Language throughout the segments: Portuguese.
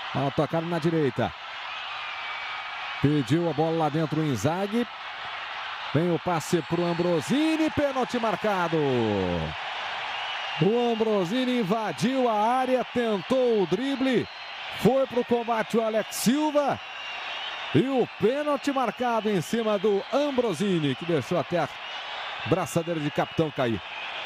Autocarro na direita. Pediu a bola lá dentro o Inzaghi. Vem o passe para o Ambrosini. Pênalti marcado. O Ambrosini invadiu a área, tentou o drible. Foi para o combate o Alex Silva. E o pênalti marcado em cima do Ambrosini, que deixou até a braçadeira de capitão cair.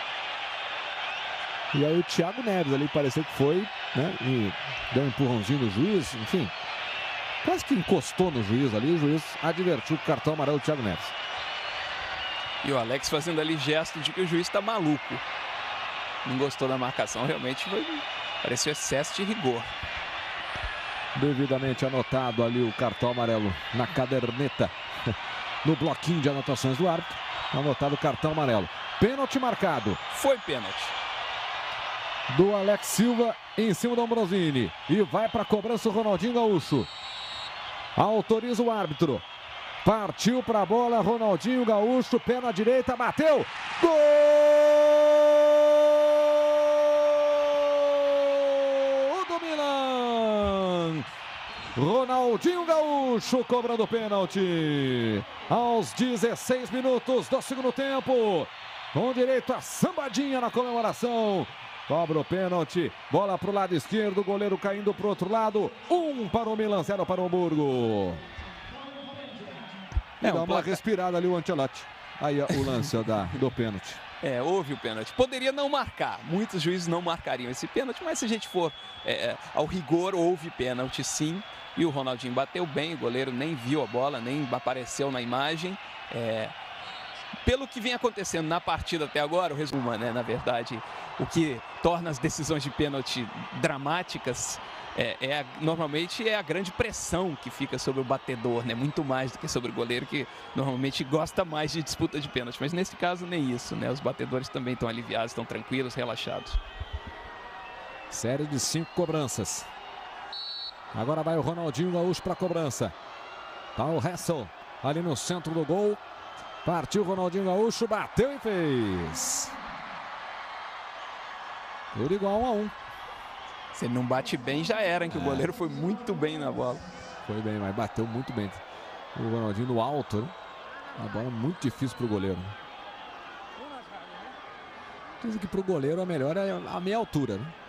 E aí o Thiago Neves ali pareceu que foi, né? E deu um empurrãozinho no juiz, enfim. Quase que encostou no juiz ali, o juiz advertiu o cartão amarelo do Thiago Neves. E o Alex fazendo ali gesto de que o juiz está maluco. Não gostou da marcação, realmente pareceu excesso de rigor. Devidamente anotado ali o cartão amarelo na caderneta, no bloquinho de anotações do árbitro. Anotado o cartão amarelo. Pênalti marcado. Foi pênalti. Do Alex Silva em cima do Ambrosini. E vai para a cobrança o Ronaldinho Gaúcho. Autoriza o árbitro. Partiu para a bola, Ronaldinho Gaúcho, pé na direita, bateu. Gol do Milan! Ronaldinho Gaúcho cobrando pênalti. Aos 16 minutos do segundo tempo. Com direito a sambadinha na comemoração. Cobra o pênalti, bola para o lado esquerdo, o goleiro caindo para o outro lado. 1 para o Milan, 0 para o Hamburgo. Dá uma respirada ali o Ancelotti. Aí o lance do pênalti. Houve o pênalti. Poderia não marcar. Muitos juízes não marcariam esse pênalti, mas se a gente for ao rigor, houve pênalti sim. E o Ronaldinho bateu bem, o goleiro nem viu a bola, nem apareceu na imagem. Pelo que vem acontecendo na partida até agora, o resumo, né, na verdade, o que torna as decisões de pênalti dramáticas normalmente é a grande pressão que fica sobre o batedor, né? Muito mais do que sobre o goleiro, que normalmente gosta mais de disputa de pênalti. Mas nesse caso nem isso, né? Os batedores também estão aliviados, estão tranquilos, relaxados. Série de 5 cobranças. Agora vai o Ronaldinho Gaúcho para a cobrança. Tá o Hessel ali no centro do gol. Partiu o Ronaldinho Gaúcho, bateu e fez. Tudo igual 1 a 1. Se ele não bate bem, já era, hein? Que o goleiro foi muito bem na bola. Foi bem, mas bateu muito bem. O Ronaldinho no alto, né? A bola muito difícil para o goleiro. Dizem que para o goleiro a melhor é a meia altura, né?